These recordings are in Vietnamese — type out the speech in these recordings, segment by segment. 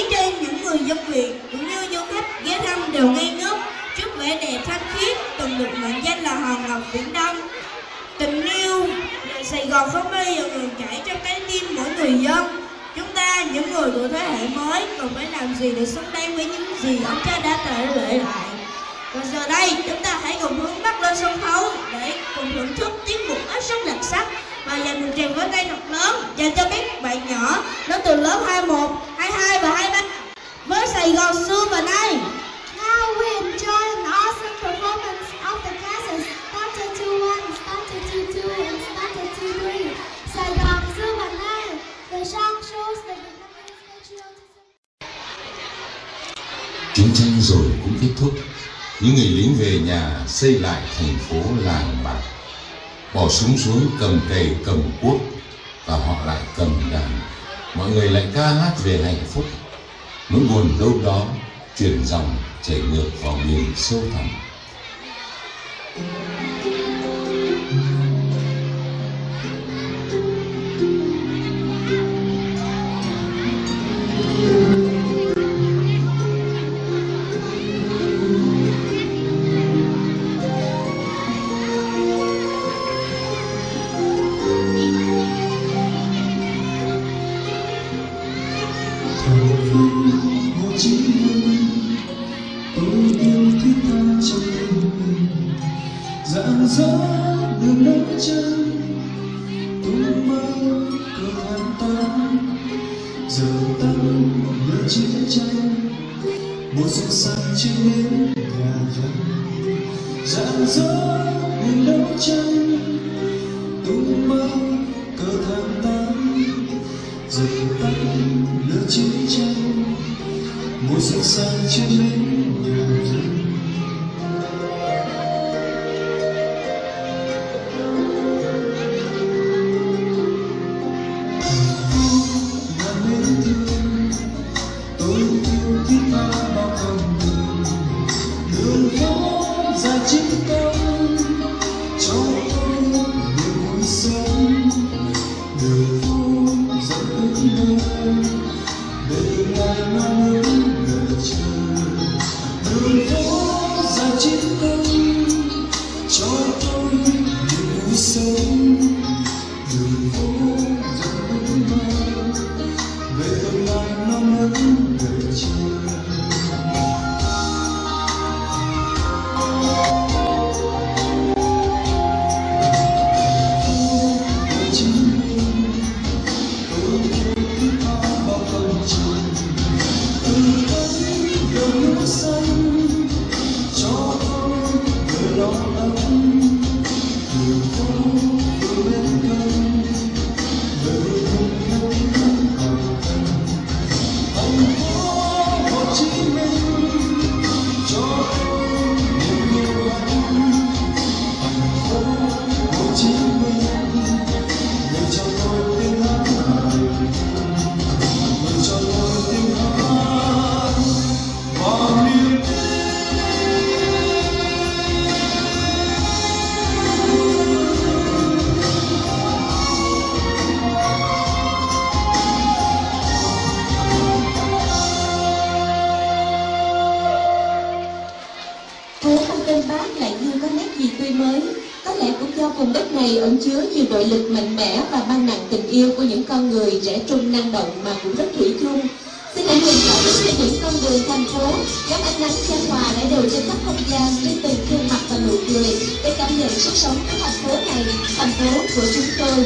cho những người dân Việt cũng như du khách ghé thăm đều ngây ngất trước vẻ đẹp thanh khiết từng được mệnh danh là hòn ngọc Viễn Đông. Tình yêu Sài Gòn không bao giờ ngừng chảy trong trái tim mỗi người dân. Chúng ta, những người của thế hệ mới, cần phải làm gì để xứng đáng với những gì ông cha đã để lại. Và giờ đây, chúng ta hãy cùng hướng mắt lên sân khấu để cùng thưởng thức tiết mục hết sức đặc sắc và dành một tràng vỗ tay thật lớn dành cho các bạn nhỏ đến từ lớp 21, 22 và 23 với Sài Gòn xưa và nay. Now we enjoy an awesome performance of the classes Starter 21, Starter 22, and Starter 23. Sài Gòn xưa và nay. The song shows the Vietnamese patriotism. Chiến tranh rồi cũng kết thúc. Những người lính về nhà xây lại thành phố làng bạc, bỏ súng xuống, cầm cày cầm cuốc, và họ lại cầm đàn. Mọi người lại ca hát về hạnh phúc. Nỗi buồn đâu đó chuyển dòng chảy ngược vào miền sâu thẳm. Rạng rỡ đường đất chân tung mơ cờ hàng tan giờ tăng nhớ chiến tranh mùa xuân sang trên nến nhà dân. Rạng rỡ đường đất chân tung mơ cờ hàng tan giờ tăng nhớ chiến tranh mùa xuân sang trên nến nhà dân. Vùng đất này ẩn chứa nhiều nội lực mạnh mẽ và mang nặng tình yêu của những con người trẻ trung năng động mà cũng rất thủy chung. Xin hãy cùng chào đón trên những con đường thành phố, gắm ánh nắng chan hòa đã đều trên khắp không gian với từng khuôn mặt và nụ cười để cảm nhận sức sống của thành phố này, thành phố của chúng tôi.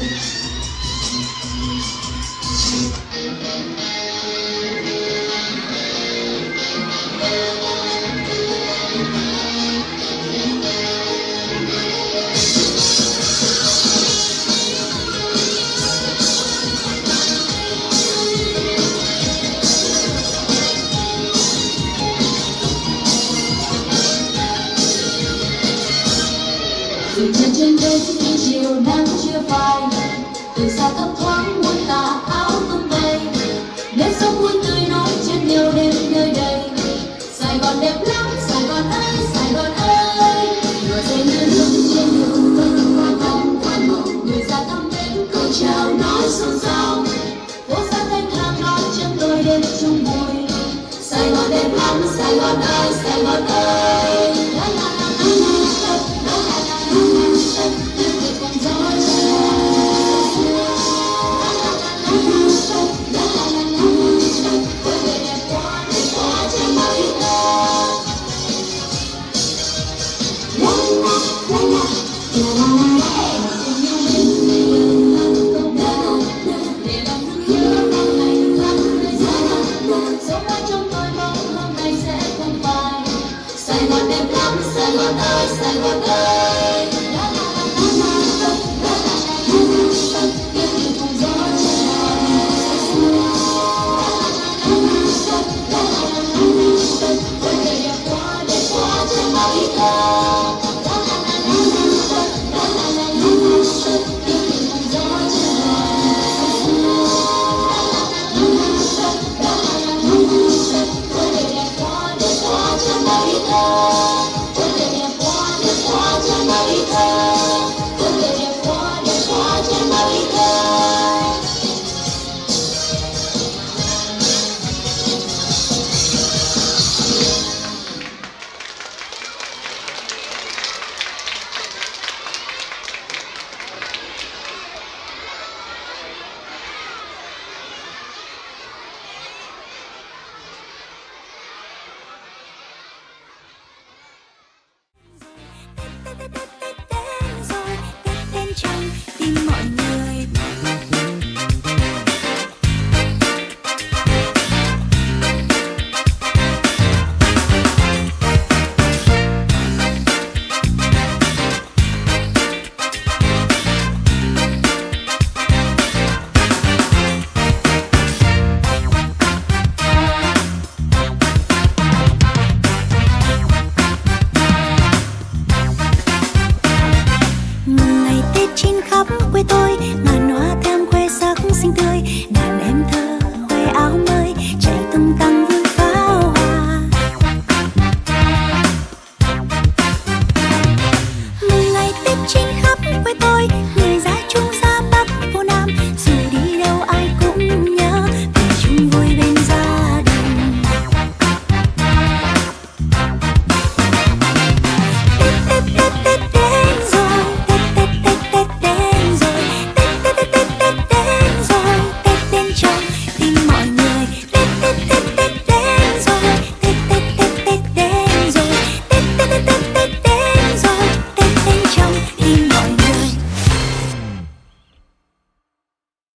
Trên đêm chiều nắng chưa phai, từ xa thấp thoáng muôn tà áo tung bay, nếp sống vui tươi nối trên nhiều đêm nơi đây. Sài Gòn đẹp lắm, Sài Gòn ơi, Sài Gòn ơi, người dậy như nước trên đường vẫn qua vòng quen thuộc, người ra thăm đến câu chào nói xôn xao, phố xa thanh thang đón chân tôi đêm chung vui. Gòn ơi, Sài Gòn ơi. La la la la la, la la la la la, tiếng cười còn gió trẻ. La la la la la, la la la la, quê người đẹp quá trên mây ta. La la la la, la la la la, cùng nhau bên người thân công đau. Để lòng thương nhớ bao ngày khắp nơi sống mãi trong tôi mong hôm nay sẽ không phai. Sài Gòn đẹp lắm, Sài Gòn ơi, Sài Gòn ơi.